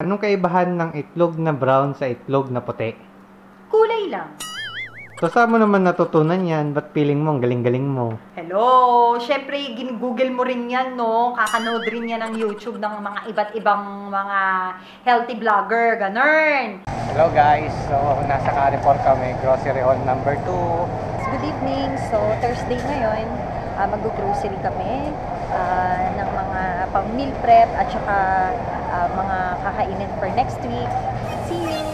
Anong kaibahan ng itlog na brown sa itlog na puti? Kulay lang. So, saan mo naman natutunan yan? Ba't feeling mo ang galing-galing mo? Hello! Siyempre, gin-google mo rin yan, no? Kakanood rin yan ng YouTube ng mga iba't ibang mga healthy vlogger, ganun. Hello guys! So, nasa Carrefour kami, grocery haul number 2. Good evening. So, Thursday ngayon, mag-grocery kami ng mga pang-meal prep at saka mga kakainin for next week. See you!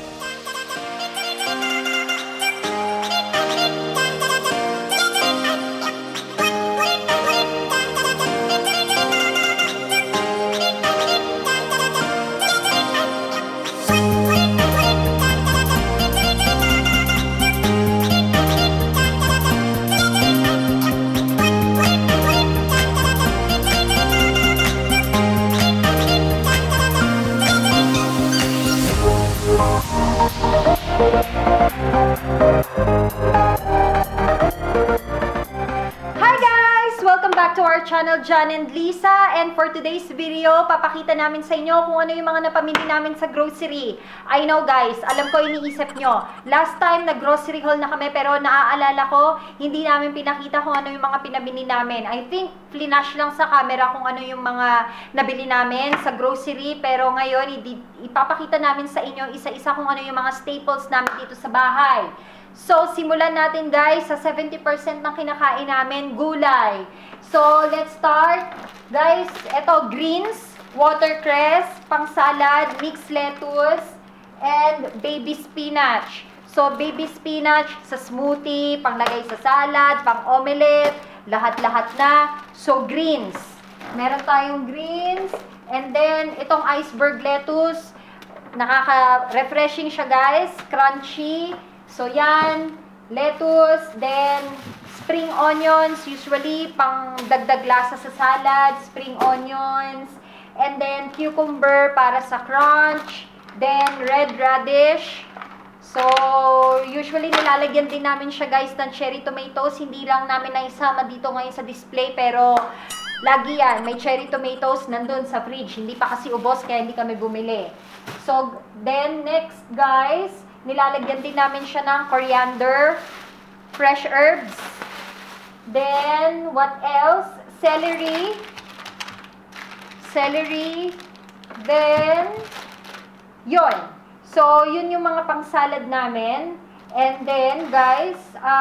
To our channel, John and Lisa, and for today's video, papakita namin sa inyo kung ano yung mga napamili namin sa grocery. I know guys, alam ko iniisip nyo, last time nag-grocery haul na kami pero naaalala ko, hindi namin pinakita kung ano yung mga pinabili namin. I think flash lang sa camera kung ano yung mga nabili namin sa grocery, pero ngayon ipapakita namin sa inyo isa-isa kung ano yung mga staples namin dito sa bahay. So, simulan natin guys sa 70% ng kinakain namin, gulay. So, let's start. Guys, ito, greens, watercress, pang salad, mixed lettuce, and baby spinach. So, baby spinach sa smoothie, panglagay sa salad, pang omelette, lahat-lahat na. So, greens. Meron tayong greens. And then, itong iceberg lettuce, nakaka-refreshing siya guys, crunchy. So, yan, lettuce, then spring onions, usually pang dagdag lasa sa salad, spring onions, and then cucumber para sa crunch, then red radish. So, usually nilalagyan din namin siya guys ng cherry tomatoes, hindi lang namin naisama dito ngayon sa display, pero lagi yan, may cherry tomatoes nandun sa fridge, hindi pa kasi ubos kaya hindi kami bumili. So, then next guys, nilalagyan din namin siya ng coriander, fresh herbs, then what else? Celery, then yon. So, yun yung mga pang-salad namin. And then, guys,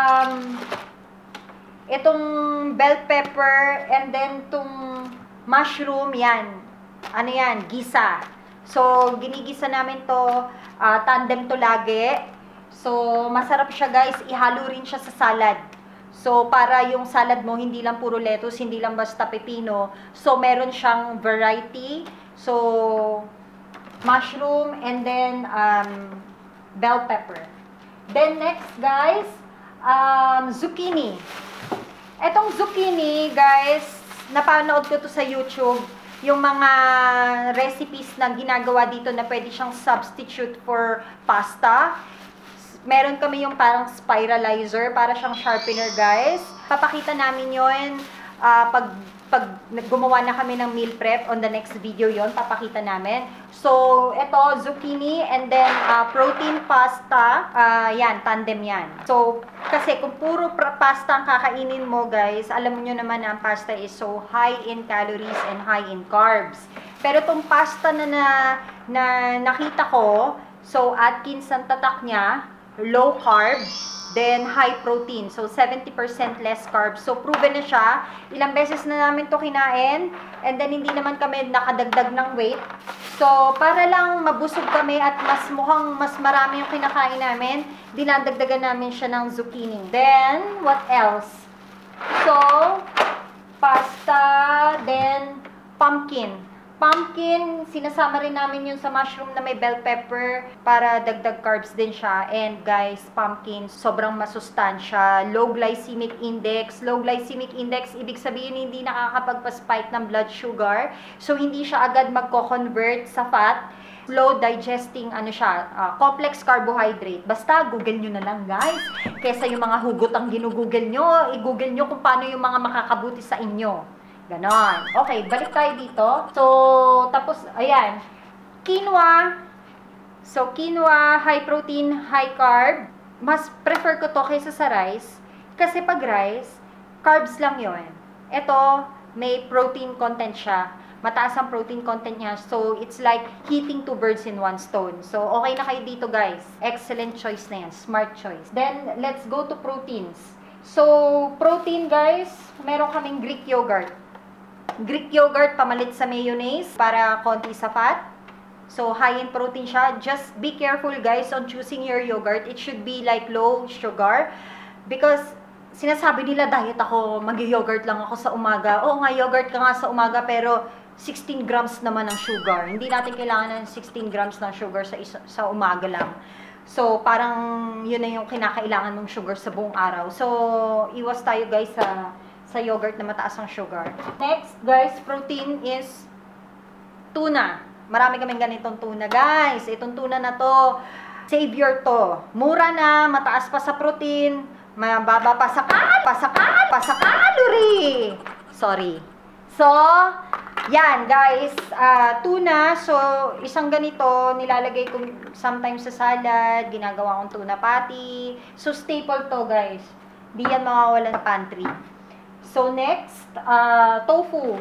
itong bell pepper, and then itong mushroom, yan. Ano yan? Gisa. So, ginigisa namin to, tandem to lagi. So, masarap siya guys, ihalo rin siya sa salad. So, para yung salad mo, hindi lang puro lettuce, hindi lang basta pepino. So, meron siyang variety. So, mushroom and then bell pepper. Then next guys, zucchini. Etong zucchini guys, napanood ko to sa YouTube. Yung mga recipes na ginagawa dito na pwede siyang substitute for pasta. Meron kami yung parang spiralizer, para siyang sharpener guys. Papakita namin yun pag gumawa na kami ng meal prep on the next video yon, papakita namin. So, ito, zucchini and then protein pasta. Yan, tandem yan. So, kasi kung puro pasta ang kakainin mo guys, alam nyo naman na ang pasta is so high in calories and high in carbs. Pero itong pasta na nakita ko, so Atkins ang tatak niya, low carb, then high protein. So, 70% less carbs. So, proven na siya. Ilang beses na namin to kinain. And then, hindi naman kami nakadagdag ng weight. So, para lang mabusog kami at mukhang mas marami yung kinakain namin, dinadagdagan namin siya ng zucchini. Then, what else? So, pasta, then pumpkin. Pumpkin, sinasama rin namin yun sa mushroom na may bell pepper para dagdag carbs din siya. And guys, pumpkin, sobrang masustansya. Low glycemic index. Low glycemic index, ibig sabihin hindi nakakapagpa-spike ng blood sugar. So, hindi siya agad magko-convert sa fat. Slow digesting, complex carbohydrate. Basta, google nyo na lang guys. Kesa yung mga hugot ang ginugoogle nyo, i-google nyo kung paano yung mga makakabuti sa inyo. Ganon. Okay, balik tayo dito. So, tapos, ayan. Quinoa. So, quinoa, high protein, high carb. Mas prefer ko to kaysa sa rice. Kasi pag rice, carbs lang yon. Ito, may protein content siya. Mataas ang protein content niya. So, it's like hitting 2 birds in 1 stone. So, okay na kayo dito, guys. Excellent choice na yan. Smart choice. Then, let's go to proteins. So, protein, guys, meron kaming Greek yogurt. Greek yogurt, pamalit sa mayonnaise para konti sa fat. So, high in protein siya. Just be careful, guys, on choosing your yogurt. It should be like low sugar. Because, sinasabi nila, diet ako, mag-yogurt lang ako sa umaga. Oo nga, yogurt ka nga sa umaga, pero 16 grams naman ng sugar. Hindi natin kailangan ng 16 grams ng sugar sa umaga lang. So, parang yun na yung kinakailangan mong sugar sa buong araw. So, iwas tayo, guys, sa yogurt na mataas ang sugar. Next, guys, protein is tuna. Marami kaming ganitong tuna, guys. Itong tuna na to, savior to. Mura na, mataas pa sa protein, mababa pa sa calorie. Sorry. So, yan, guys. Tuna. So, isang ganito, nilalagay ko sometimes sa salad, ginagawa kong tuna patty. So, staple to, guys. Di yan mawawala sa pantry. So, next, tofu.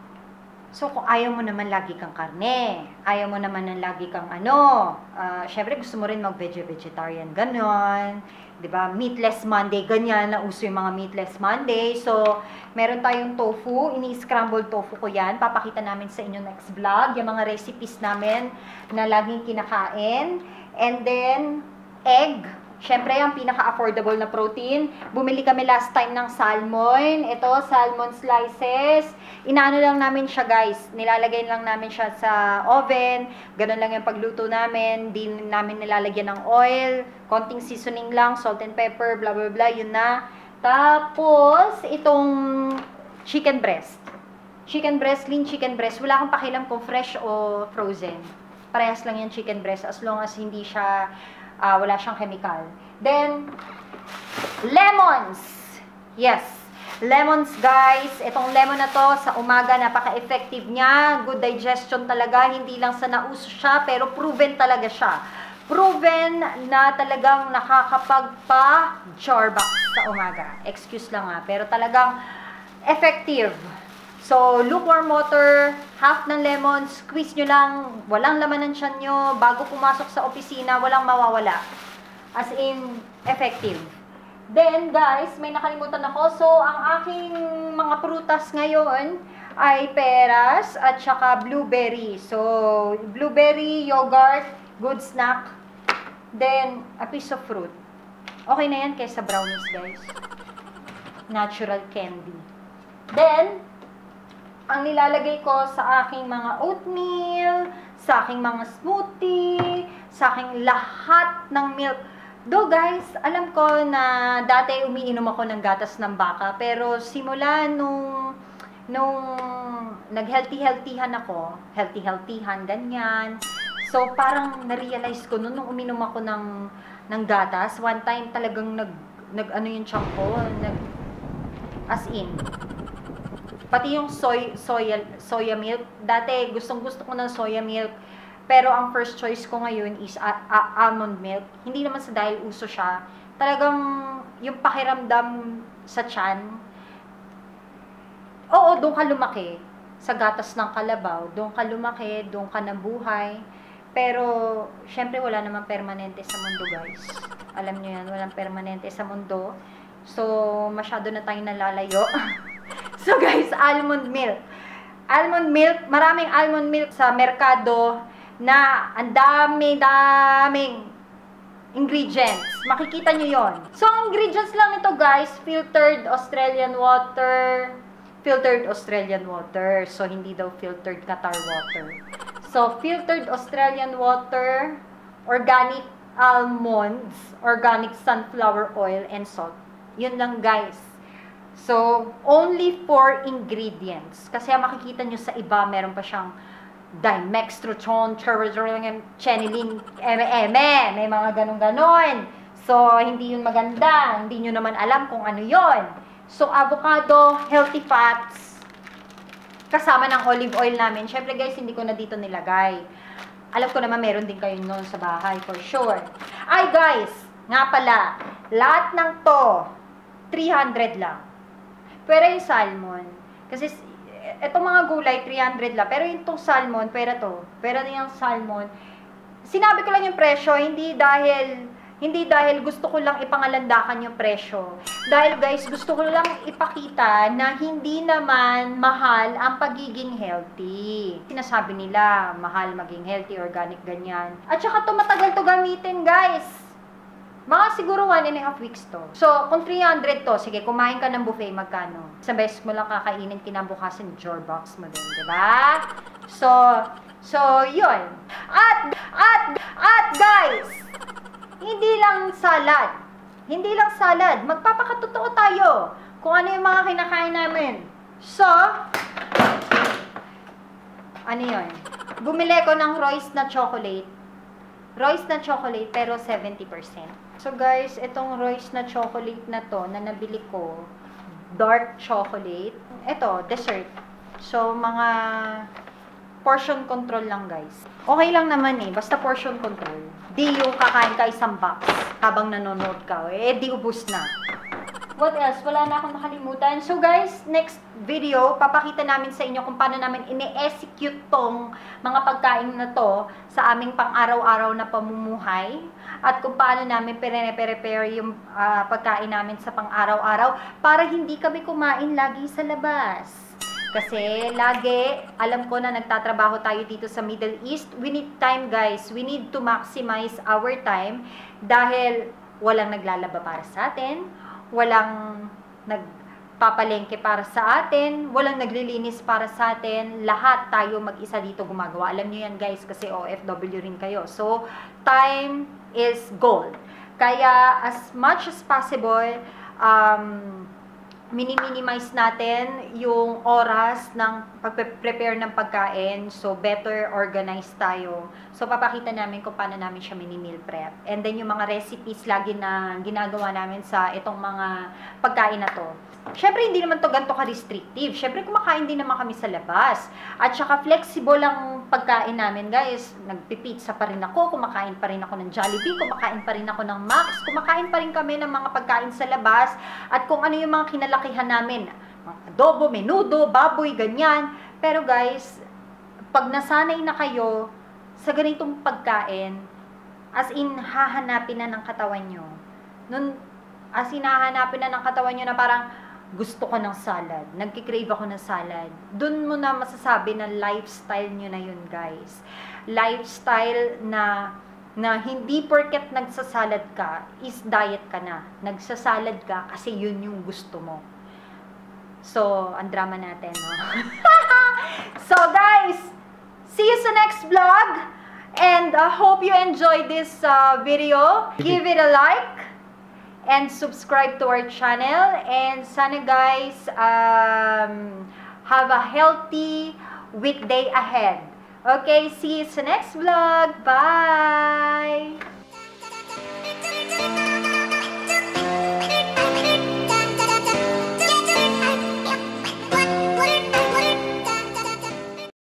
So, kung ayaw mo naman lagi kang karne, ayaw mo naman ng lagi kang syempre gusto mo rin mag-vegetarian, ganon. Diba? Meatless Monday, ganyan, nauso yung mga meatless Monday. So, meron tayong tofu, ini-scramble tofu ko yan. Papakita namin sa inyo next vlog, yung mga recipes namin na laging kinakain. And then, egg. Syempre, ang pinaka-affordable na protein. Bumili kami last time ng salmon. Ito, salmon slices. Inaano lang namin siya, guys. Nilalagay lang namin siya sa oven. Ganun lang yung pagluto namin. Di namin nilalagyan ng oil. Konting seasoning lang, salt and pepper, blah, blah, blah. Yun na. Tapos, itong chicken breast. Chicken breast, lean chicken breast. Wala akong pakialam kung fresh o frozen. Parehas lang yung chicken breast as long as hindi siya wala siyang chemical. Then, lemons. Yes. Lemons, guys. Itong lemon na to, sa umaga, napaka-effective niya. Good digestion talaga. Hindi lang sa nauso siya, pero proven talaga siya. Proven na talagang nakakapagpa-jarback sa umaga. Excuse lang pero talagang effective. So, lukewarm water, half ng lemon, squeeze nyo lang, walang laman ng tiyan nyo, bago pumasok sa opisina, walang mawawala. As in, effective. Then, guys, may nakalimutan ako. So, ang aking mga prutas ngayon ay peras at saka blueberry. So, blueberry, yogurt, good snack. Then, a piece of fruit. Okay na yan kaysa brownies, guys. Natural candy. Then, ang nilalagay ko sa aking mga oatmeal, sa aking mga smoothie, sa aking lahat ng milk. Do guys, alam ko na dati umiinom ako ng gatas ng baka, pero simula nung nag-healthy-healthyhan ako, healthy-healthyhan, ganyan. So, parang na-realize ko, nung uminom ako ng gatas, one time talagang nag-ano yung tiyan ko, as in, pati yung soya milk. Dati, gustong-gusto ko ng soya milk. Pero ang first choice ko ngayon is almond milk. Hindi naman sa dahil uso siya. Talagang yung pakiramdam sa tiyan. Oo, doon ka lumaki. Sa gatas ng kalabaw. Doon ka lumaki, doon ka nabuhay. Pero, syempre wala namang permanente sa mundo, guys. Alam nyo yan, walang permanente sa mundo. So, masyado na tayong nalalayo. So guys, almond milk. Almond milk, maraming almond milk sa merkado na ang daming ingredients. Makikita nyo yon. So, ang ingredients lang nito, guys, filtered Australian water. So, hindi daw filtered Qatar water. So, filtered Australian water, organic almonds, organic sunflower oil, and salt. Yun lang, guys. So, only 4 ingredients. Kasi makikita nyo sa iba, meron pa siyang dimextrotron, chenilin, may mga ganon-ganon. So, hindi yun maganda. Hindi nyo naman alam kung ano yun. So, avocado, healthy fats, kasama ng olive oil namin. Syempre guys, hindi ko na dito nilagay. Alam ko naman meron din kayo noon sa bahay, for sure. Ay guys, nga pala, lahat ng to, 300 lang. Pero yung salmon, kasi itong mga gulay, 300 lang. Pero yung tong salmon, pera to. Pera din yung salmon. Sinabi ko lang yung presyo, hindi dahil gusto ko lang ipangalandakan yung presyo. Dahil guys, gusto ko lang ipakita na hindi naman mahal ang pagiging healthy. Sinasabi nila, mahal maging healthy, organic, ganyan. At saka to matagal to gamitin guys. Mga siguro 1.5 weeks to. So, kung 300 to, sige, kumain ka ng buffet, magkano? Sa beses mo lang kakainin, kinabukasan, jar box mo din, diba? So, yun. At guys, hindi lang salad. Hindi lang salad. Magpapakatotoo tayo kung ano yung mga kinakain namin. So, ano yun? Bumili ko ng Royce na chocolate. Royce na chocolate, pero 70%. So guys, itong Royce na chocolate na to, na nabili ko, dark chocolate. Ito, dessert. So, mga portion control lang guys. Okay lang naman eh, basta portion control. Di yung kakain ka isang box habang nanonood ka. Eh, di ubus na. What else? Wala na akong nakalimutan. So guys, next video, papakita namin sa inyo kung paano namin ine-execute tong mga pagkain na to sa aming pang-araw-araw na pamumuhay. At kung paano namin prepare yung pagkain namin sa pang-araw-araw para hindi kami kumain lagi sa labas. Kasi lagi, alam ko na nagtatrabaho tayo dito sa Middle East. We need time guys. We need to maximize our time dahil walang naglalaba para sa atin. Walang nagpapalengke para sa atin, walang naglilinis para sa atin, lahat tayo mag-isa dito gumagawa. Alam niyo yan guys, kasi OFW rin kayo. So, time is gold. Kaya, as much as possible, minimize natin yung oras ng pag-prepare ng pagkain. So, better organized tayo. So, papakita namin kung paano namin siya mini-meal prep. And then, yung mga recipes lagi na ginagawa namin sa itong mga pagkain na to. Syempre, hindi naman to ganito ka-restrictive. Syempre, kumakain din naman kami sa labas. At saka, flexible ang pagkain namin, guys. Nagpipizza pa rin ako, kumakain pa rin ako ng Jollibee, kumakain pa rin ako ng Max, kumakain pa rin kami ng mga pagkain sa labas. At kung ano yung mga kinalakihan namin, adobo, menudo, baboy, ganyan. Pero guys, pag nasanay na kayo sa ganitong pagkain, as in, hahanapin na ng katawan nyo. As in, hahanapin na ng katawan nyo na parang, gusto ko ng salad, nagkikrave ako ng salad. Doon mo na masasabi na lifestyle nyo na yun, guys. Lifestyle na hindi porket nagsasalad ka, is diet ka na. Nagsasalad ka kasi yun yung gusto mo. So, ang drama natin, no? So, guys, see you sa next vlog. And hope you enjoyed this video. Give it a like. And subscribe to our channel. And sana guys, have a healthy weekday ahead. Okay, see you sa next vlog. Bye!